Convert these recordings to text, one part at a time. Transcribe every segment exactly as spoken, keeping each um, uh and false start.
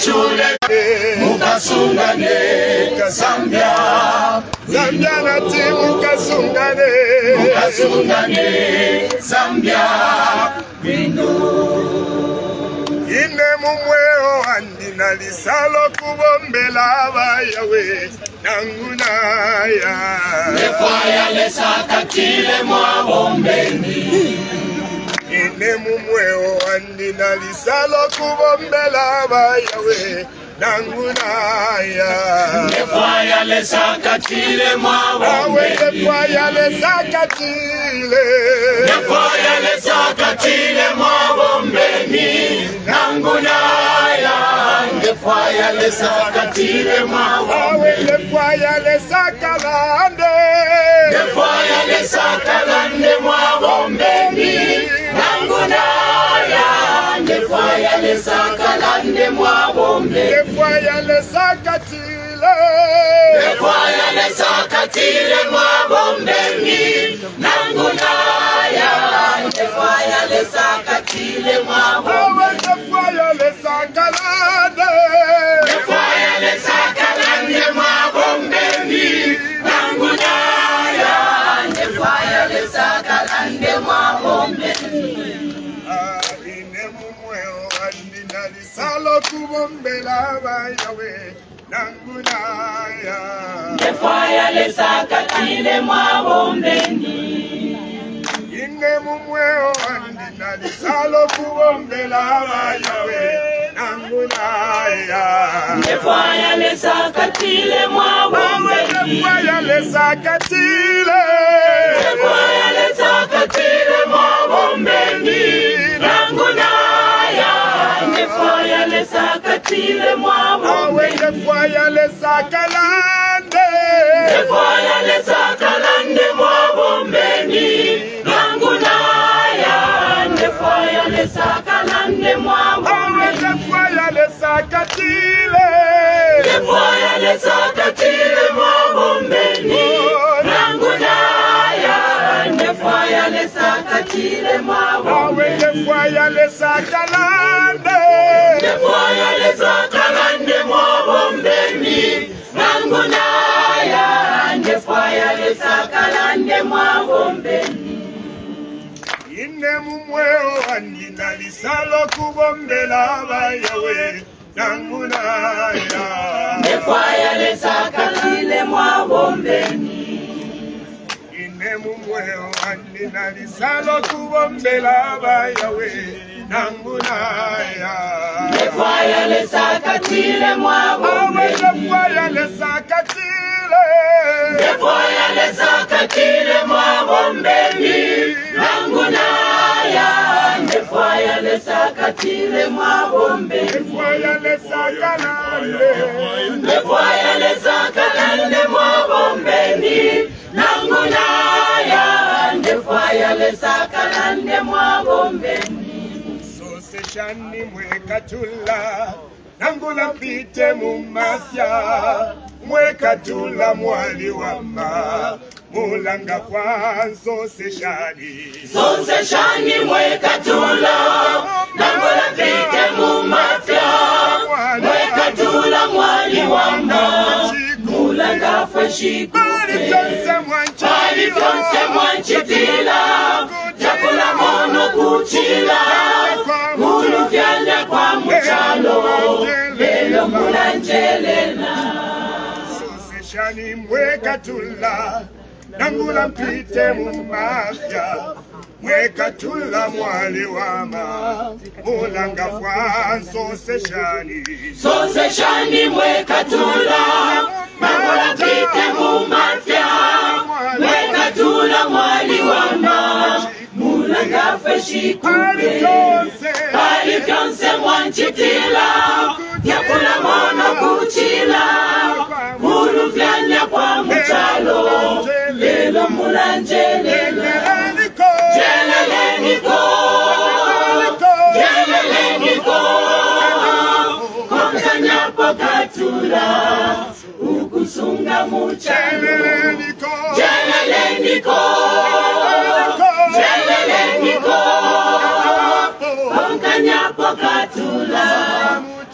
chule mukasungane Zambia Zambia nati mukasungane mukasungane Zambia bindu ine mumweo andina lisalo kubombela abayawe nangunaya nefaya lesakatile mwabombeni ine mumweo andina lisalo kubombela abayawe nangunaya nefaya lesakatile mwabombeni awe nefaya lesakatile nefaya lesakatile mwabombeni nangunaya nefaya lesakatile mwabombeni awe nefaya lesakalande nefaya lesakalande mwabombeni nangunaya nefaya lesakalande mwabombeni nefaya lesakatile nefaya lesakatile mwabombeni nangunaya nefaya lesakatile mwabombeni awe nefaya lesakalande nefaya lesakalande mwabombeni nangunaya nefaya lesakalande mwabombeni ine mumweo andina lisalo kubombela abayawe nangunaya nefaya lesakatile mwabombeni ine mumweo andina lisalo kubombela abayawe nangunaya nefaya lesakatile awe mwabombeni nefaya lesakatile nefaya lesakatile mwabombeni nangunaya nefaya lesakatile awe mwabombeni nefaya lesakalande nefaya lesakalande mwabombeni nangunaya nefaya lesakalande awe mwabombeni nefaya lesakatile nefaya lesakatile mwabombeni nangunaya nefaya lesakatile awe mwabombeni nefaya lesakalande nefaya lesakalande mwabombeni nangunaya nefaya lesakalande mwabombeni ine mumweo andina lisalo kubombela abayawe nangunaya nefaya lesakatile mwabombeni ine mumweo andina lisalo kubombela abayawe nangunaya nefaya lesakatile awe mwabombeni nefaya lesakatile nefaya lesakatile mwabombeni nangunaya nefaya lesakatile mwabombeni nefaya lesakalande nefaya lesakalande mwabombeni nangunaya nefaya lesakalande mwabombeni soseshani mwekatula nangula mpite mumasya mwekatula mwali wama mulanga kwanso seshani soseshani mwekatula nangola pite mumafya mwekatula mwali wamba mulanga fashikupe pali vyonse mwanchitila jakula mono kuchila mulu vyanya kwa mchalo lelo mulanjelena soseshani mwekatula nangula mpite mumafya mwekatula mwali wama mulanga kwanso seshani soseshani mwekatula nangola pite mumafya mwekatula mwali wama mulanga fashikupe pali vyonse mwanchitila yakula mono kuchila mulu vyanya kwa mchalo lelo mulanjelela jeleleniko jeleleniko konkanyapo katula ukusunga muchalo jeleleniko jeleleniko konkanyapo katula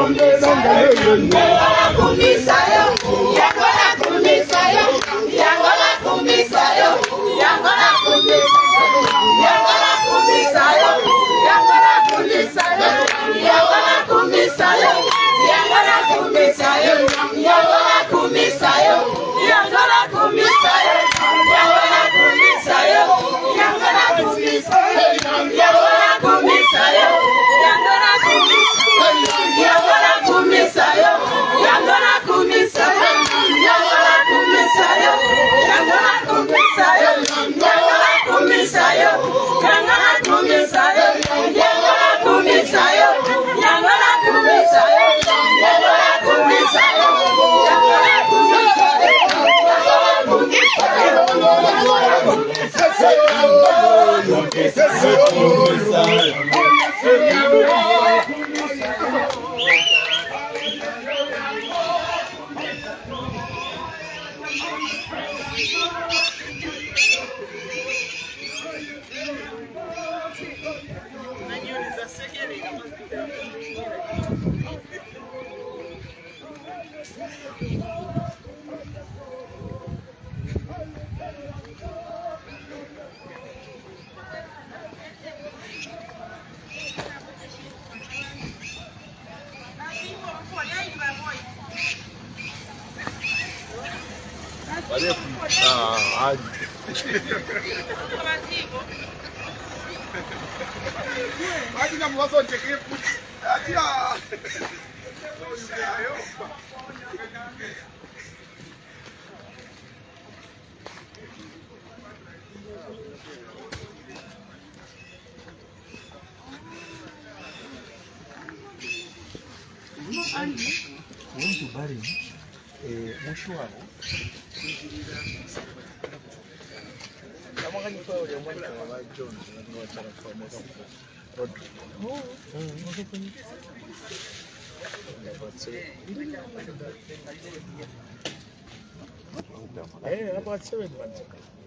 Eh, about seven months.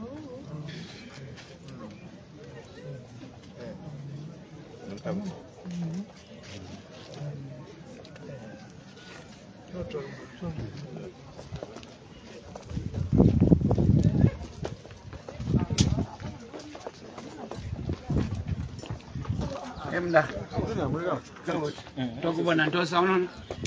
Emda. Toko bwana ntosa unaona?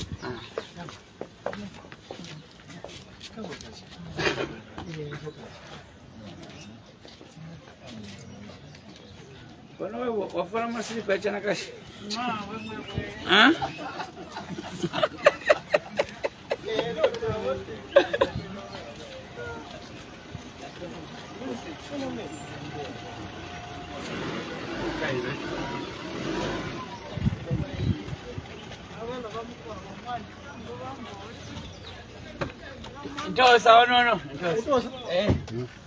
Bwana wewe wafanya masiri kwa chana kashi. Ah? Ntosa unaona? Ntosa. Eh.